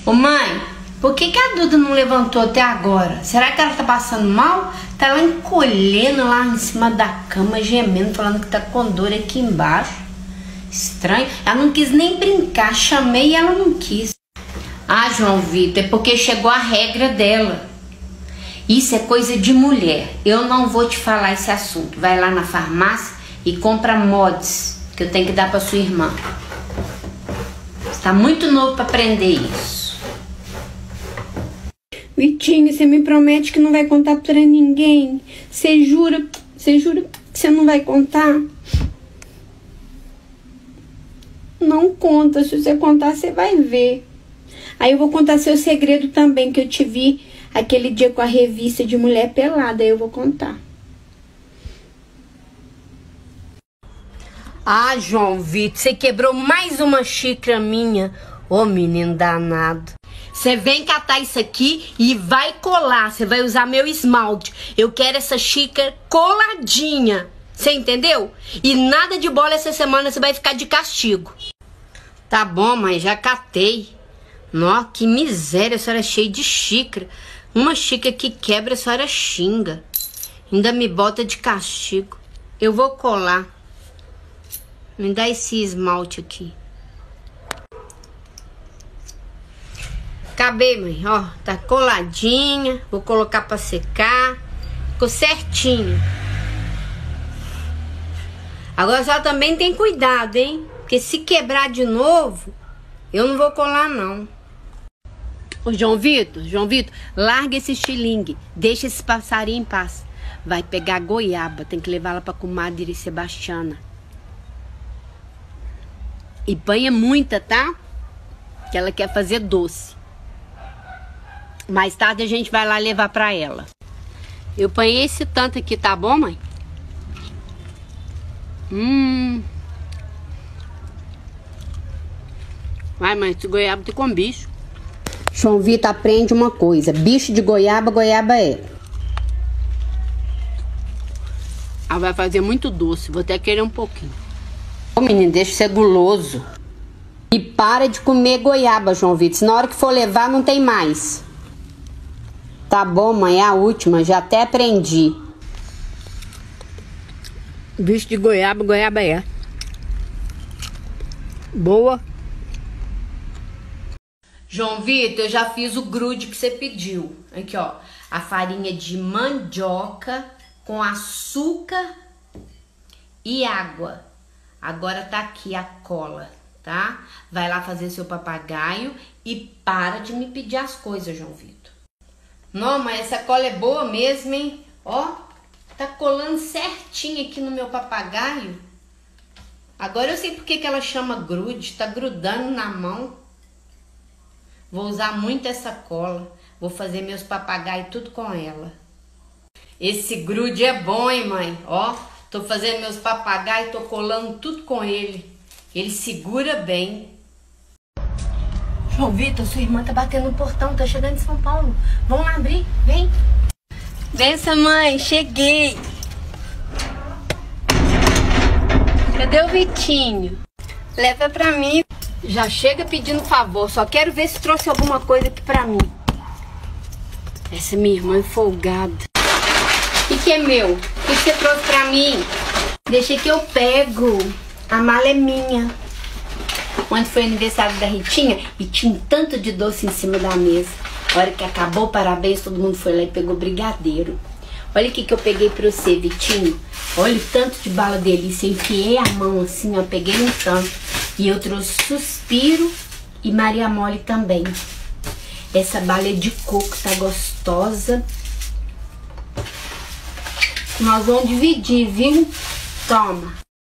Ô mãe, por que a Duda não levantou até agora? Será que ela tá passando mal? Tá lá encolhendo lá em cima da cama, gemendo, falando que tá com dor aqui embaixo. Estranho. Ela não quis nem brincar, chamei e ela não quis. Ah, João Vitor, é porque chegou a regra dela. Isso é coisa de mulher. Eu não vou te falar esse assunto. Vai lá na farmácia e compra mods que eu tenho que dar pra sua irmã. Você tá muito novo pra aprender isso. Vitinho, você me promete que não vai contar pra ninguém? Você jura que você não vai contar? Não conta, se você contar você vai ver. Aí eu vou contar seu segredo também, que eu te vi aquele dia com a revista de mulher pelada, aí eu vou contar. Ah, João Vitor, você quebrou mais uma xícara minha. Ô, menino danado. Você vem catar isso aqui e vai colar. Você vai usar meu esmalte. Eu quero essa xícara coladinha. Você entendeu? E nada de bola essa semana, você vai ficar de castigo. Tá bom, mãe, já catei. Nó, que miséria, a senhora é cheia de xícara. Uma xícara que quebra, a senhora xinga. Ainda me bota de castigo. Eu vou colar. Me dá esse esmalte aqui. Acabei, mãe, ó, tá coladinha. Vou colocar pra secar. Ficou certinho. Agora a senhora também tem cuidado, hein? Porque se quebrar de novo, eu não vou colar, não. Ô, João Vitor, larga esse estilingue. Deixa esse passarinho em paz. Vai pegar goiaba, tem que levar ela pra comadre Sebastiana. E banha muita, tá? Que ela quer fazer doce. Mais tarde a gente vai lá levar pra ela. Eu panhei esse tanto aqui, tá bom, mãe? Vai, mãe, esse goiaba tem com bicho. João Vitor, aprende uma coisa. Bicho de goiaba, goiaba é. Ela vai fazer muito doce. Vou até querer um pouquinho. Ô, menino, deixa de ser guloso. E para de comer goiaba, João Vitor. Se na hora que for levar, não tem mais. Tá bom, mãe, é a última. Já até aprendi. Bicho de goiaba, goiaba é. Boa. João Vitor, eu já fiz o grude que você pediu. Aqui, ó. A farinha de mandioca com açúcar e água. Agora tá aqui a cola, tá? Vai lá fazer seu papagaio e para de me pedir as coisas, João Vitor. Não, mas essa cola é boa mesmo, hein? Ó, tá colando certinho aqui no meu papagaio. Agora eu sei por que ela chama grude. Tá grudando na mão. Vou usar muito essa cola. Vou fazer meus papagaios tudo com ela. Esse grude é bom, hein, mãe? Ó, tô fazendo meus papagaios, tô colando tudo com ele. Ele segura bem. João Vitor, sua irmã tá batendo no portão, tá chegando em São Paulo. Vamos lá abrir, vem. Benção, mãe, cheguei. Cadê o Vitinho? Leva pra mim. Já chega pedindo favor, só quero ver se trouxe alguma coisa aqui pra mim. Essa minha irmã é folgada. O que é meu? O que você trouxe pra mim? Deixa que eu pego. A mala é minha. Ontem foi aniversário da Ritinha e tinha um tanto de doce em cima da mesa. A hora que acabou o parabéns, todo mundo foi lá e pegou brigadeiro. Olha o que eu peguei pra você, Vitinho. Olha o tanto de bala delícia. Eu enfiei a mão assim, ó, peguei um tanto. E eu trouxe Suspiro e Maria Mole também. Essa bala é de coco, tá gostosa. Nós vamos dividir, viu? Toma.